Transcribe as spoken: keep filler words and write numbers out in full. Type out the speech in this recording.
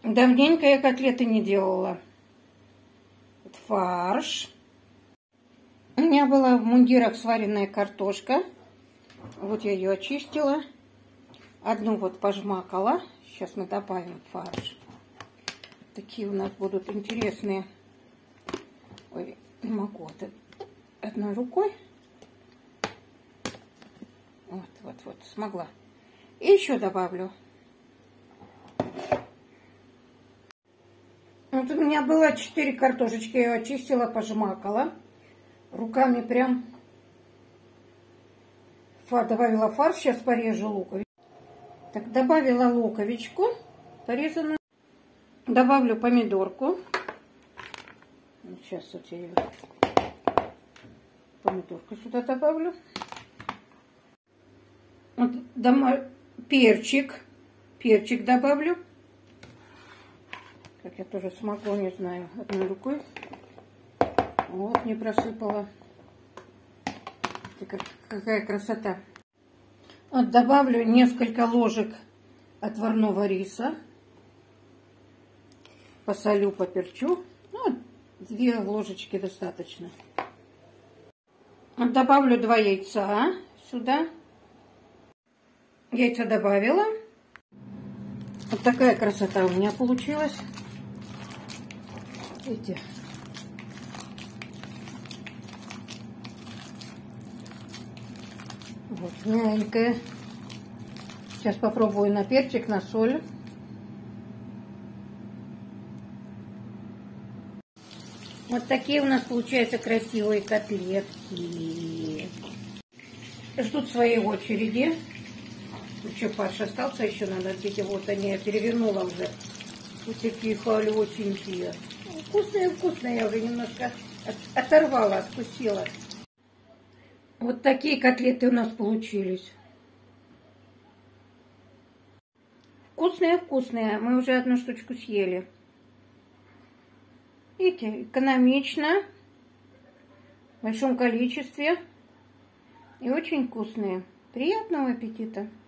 Давненько я котлеты не делала. Вот фарш. У меня была в мундирах сваренная картошка. Вот я ее очистила. Одну вот пожмакала. Сейчас мы добавим фарш. Такие у нас будут интересные. Ой, не могу. Вот одной рукой. Вот, вот, вот, смогла. И еще добавлю. Вот у меня было четыре картошечки, я ее очистила, пожмакала. Руками прям добавила фарш, сейчас порежу луковичку. Так, добавила луковичку порезанную. Добавлю помидорку. Сейчас вот я ее помидорку сюда добавлю. Вот дома... перчик. Перчик добавлю. Как я тоже смогу, не знаю, одной рукой. Вот, не просыпала. Как, какая красота. Вот добавлю несколько ложек отварного риса. Посолю, поперчу. Ну, две ложечки достаточно. Вот добавлю два яйца сюда. Яйца добавила. Вот такая красота у меня получилась. Видите? Вот, мягенькая. Сейчас попробую на перчик, на соль. Вот такие у нас получаются красивые котлетки. Ждут своей очереди. Еще фарш остался, еще надо пить. Вот они, я перевернула уже. Вот такие холесенькие. Вкусные, вкусные. Я уже немножко от, оторвала, откусила. Вот такие котлеты у нас получились. Вкусные, вкусные. Мы уже одну штучку съели. Видите, экономично, в большом количестве и очень вкусные. Приятного аппетита!